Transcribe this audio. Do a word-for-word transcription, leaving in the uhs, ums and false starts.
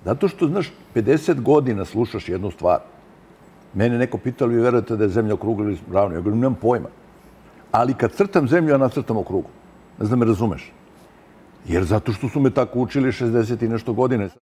Zato što, znaš, pedeset godina slušaš jednu stvar. Mene neko pitao, vi verujete da je zemlja okrugla ili ravna? Ja govorim, nemam pojma. Ali kad crtam zemlju, ja nacrtam okrugu. Ne znam, me razumeš. Jer zato što su me tako učili šezdeset i nešto godine.